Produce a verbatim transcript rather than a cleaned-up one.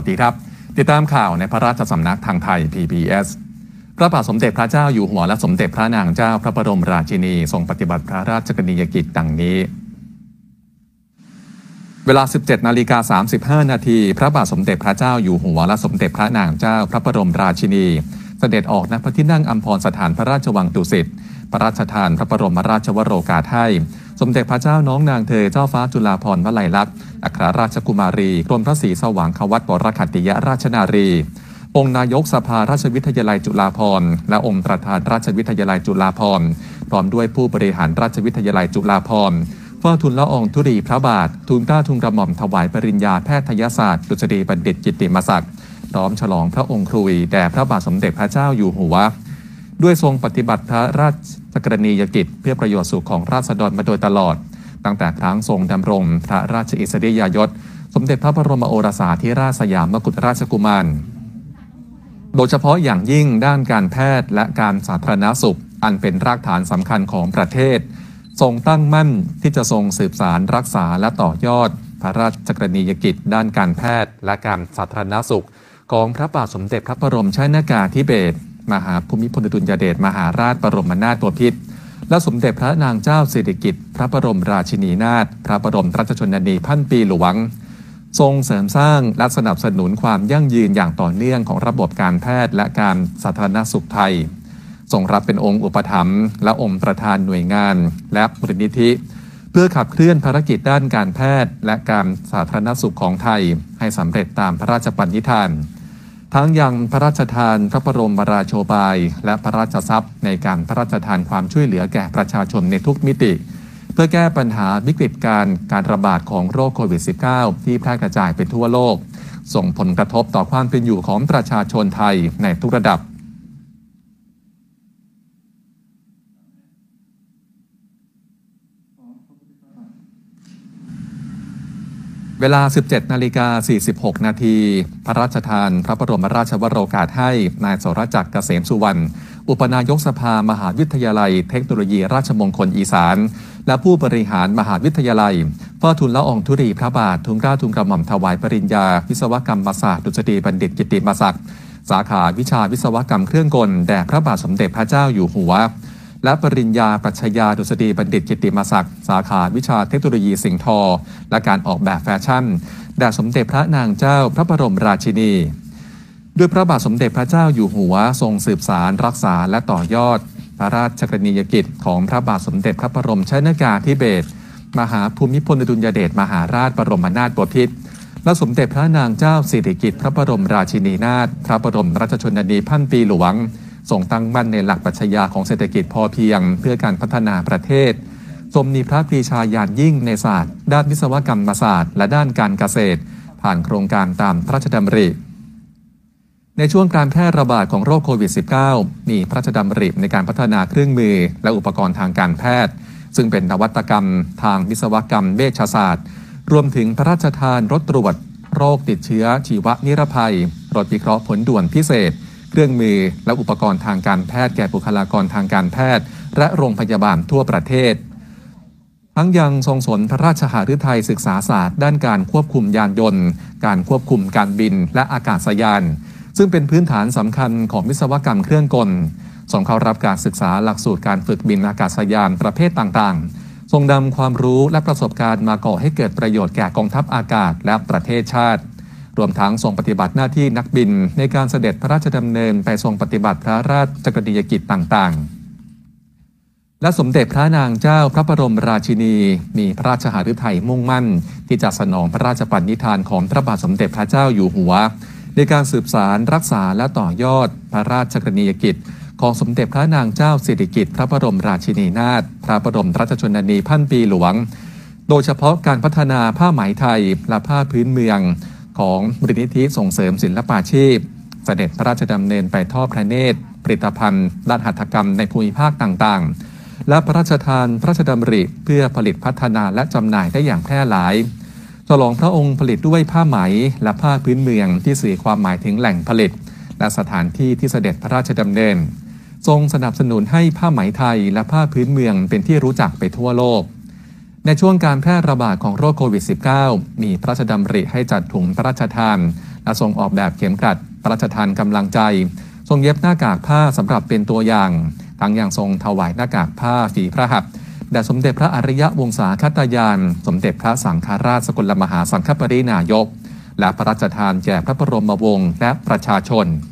สวัสดีครับติดตามข่าวในพระราชสำนักทางไทย พี บี เอส พระบาทสมเด็จพระเจ้าอยู่หัวและสมเด็จพระนางเจ้าพระบรมราชินีทรงปฏิบัติพระราชกรณียกิจดังนี้เวลา สิบเจ็ดนาฬิกาสามสิบห้านาทีพระบาทสมเด็จพระเจ้าอยู่หัวและสมเด็จพระนางเจ้าพระบรมราชินีเสด็จออกณพระที่นั่งอัมพรสถานพระราชวังดุสิตพระราชทานพระบรมราชวโรกาสให้สมเด็จพระเจ้าน้องนางเธอเจ้าฟ้าจุฬาภรณ์วลัยลักษณ์อัครราชกุมารีกรมพระศรีสว่างควัตรวรคัตติยราชนารีองค์นายกสภาราชวิทยาลัยจุฬาภรณ์และองค์ประธานราชวิทยาลัยจุฬาภรณ์พร้อมด้วยผู้บริหารราชวิทยาลัยจุฬาภรณ์เฝ้าทูลละอองธุลีพระบาททูลเกล้าทูลกระหม่อมถวายปริญญาแพทยศาสตร์ดุษฎีบัณฑิตกิตติมศักดิ์พร้อมฉลองพระองค์ครุยแด่พระบาทสมเด็จพระเจ้าอยู่หัวด้วยทรงปฏิบัติพระราชกรณียกิจเพื่อประโยชน์สุขของราษฎรมาโดยตลอดตั้งแต่ครั้งทรงดำรงพระราชอิสริยยศสมเด็จพระบรมโอรสาธิราชสยามกุฎราชกุมารโดยเฉพาะอย่างยิ่งด้านการแพทย์และการสาธารณสุขอันเป็นรากฐานสำคัญของประเทศทรงตั้งมั่นที่จะทรงสืบสานรักษาและต่อยอดพระราชกรณียกิจด้านการแพทย์และการสาธารณสุขของพระบาทสมเด็จพระบรมชนกาธิเบศรมหาภูมิพลอดุลยเดชมหาราชบรมนาถบพิตรและสมเด็จพระนางเจ้าสิริกิติ์พระบรมราชินีนาถพระบรมราชชนนีพันปีหลวงทรงเสริมสร้างและสนับสนุนความยั่งยืนอย่างต่อเนื่องของระบบการแพทย์และการสาธารณสุขไทยทรงรับเป็นองค์อุปถัมภ์และองค์ประธานหน่วยงานและมูลนิธิเพื่อขับเคลื่อนภารกิจด้านการแพทย์และการสาธารณสุขของไทยให้สำเร็จตามพระราชปณิธานทั้งยังพระราชทานพระบรมราโชบายและพระราชทรัพย์ในการพระราชทานความช่วยเหลือแก่ประชาชนในทุกมิติเพื่อแก้ปัญหาวิกฤตการการระบาดของโรคโควิด สิบเก้า ที่แพร่กระจายไปทั่วโลกส่งผลกระทบต่อความเป็นอยู่ของประชาชนไทยในทุกระดับเวลา สิบเจ็ดนาฬิกาสี่สิบหกนาทีพระราชทานพระบรมราชวโรกาสให้นายสรจักรเกษมสุวรรณอุปนายกสภามหาวิทยาลัยเทคโนโลยีราชมงคลอีสานและผู้บริหารมหาวิทยาลัยเฝ้าทูลละอองธุลีพระบาททูลเกล้าทูลกระหม่อมถวายปริญญาวิศวกรรมศาสตร์ดุษฎีบัณฑิตกิตติมศักดิ์สาขาวิชาวิศวกรรมเครื่องกลแด่พระบาทสมเด็จพระเจ้าอยู่หัวและปริญญาปรัชญาดุษฎีบัณฑิตกิตติมศักดิ์สาขาวิชาเทคโนโลยีสิ่งทอและการออกแบบแฟชั่นแด่สมเด็จพระนางเจ้าพระบรมราชินีด้วยพระบาทสมเด็จพระเจ้าอยู่หัวทรงสืบสารรักษาและต่อยอดพระราชกรณียกิจของพระบาทสมเด็จพระบรมชนกาธิเบศรมหาภูมิพลอดุลยเดชมหาราชบรมนาถบพิตรและสมเด็จพระนางเจ้าสิริกิติ์พระบรมราชินีนาถพระบรมราชชนนีพันปีหลวงทรงตั้งมั่นในหลักปรัชญาของเศรษฐกิจพอเพียงเพื่อการพัฒนาประเทศทรงมีพระปรีชาญาณยิ่งในศาสตร์ด้านวิศวกรรมศาสตร์และด้านการเกษตรผ่านโครงการตามพระราชดำริในช่วงการแพร่ระบาดของโรคโควิด สิบเก้า มีพระราชดำริในการพัฒนาเครื่องมือและอุปกรณ์ทางการแพทย์ซึ่งเป็นนวัตกรรมทางวิศวกรรมเวชศาสตร์รวมถึงพระราชทานรถตรวจโรคติดเชื้อชีวนิรภัยรถวิเคราะห์ผลด่วนพิเศษเครื่องมือและอุปกรณ์ทางการแพทย์แก่บุคลากรทางการแพทย์และโรงพยาบาลทั่วประเทศทั้งยังทรงสนพระราชหฤทัยศึกษาศาสตร์ด้านการควบคุมยานยนต์การควบคุมการบินและอากาศยานซึ่งเป็นพื้นฐานสำคัญของวิศวกรรมเครื่องกลทรงเข้ารับการศึกษาหลักสูตรการฝึกบินอากาศยานประเภทต่างๆทรงนำความรู้และประสบการณ์มาก่อให้เกิดประโยชน์แก่กองทัพอากาศและประเทศชาติรวมทั้งทรงปฏิบัติหน้าที่นักบินในการเสด็จพระราชดำเนินไปทรงปฏิบัติพระราชกรณียกิจต่างๆและสมเด็จพระนางเจ้าพระบรมราชินีมีพระราชหฤทัยมุ่งมั่นที่จะสนองพระราชปณิธานของพระบาทสมเด็จพระเจ้าอยู่หัวในการสืบสารรักษาและต่อยอดพระราชกรณียกิจของสมเด็จพระนางเจ้าสิริกิติ์พระบรมราชินีนาถพระบรมราชชนนีพันปีหลวงโดยเฉพาะการพัฒนาผ้าไหมไทยและผ้าพื้นเมืองของมูลนิธิส่งเสริมศิลปาชีพเสด็จพระราชดำเนินไปทอดพระเนตรผลิตภัณฑ์ด้านหัตถกรรมในภูมิภาคต่างๆและพระราชทานพระราชดำริเพื่อผลิตพัฒนาและจำหน่ายได้อย่างแพร่หลายฉลองพระองค์ผลิตด้วยผ้าไหมและผ้าพื้นเมืองที่สื่อความหมายถึงแหล่งผลิตและสถานที่ที่เสด็จพระราชดำเนินทรงสนับสนุนให้ผ้าไหมไทยและผ้าพื้นเมืองเป็นที่รู้จักไปทั่วโลก ในช่วงการแพร่ระบาดของโรคโควิด สิบเก้า มีพระราชดำริให้จัดถุงพระราชทานและทรงออกแบบเข็มกลัดพระราชทานกำลังใจทรงเย็บหน้ากากผ้าสำหรับเป็นตัวอย่างทั้งยังทรงถวายหน้ากากผ้าฝีพระหัตถ์แด่สมเด็จพระอริยวงศาคตยานสมเด็จพระสังฆราชสกลมหาสังฆปรินายกและพระราชทานแก่พระบรมวงศ์และประชาชน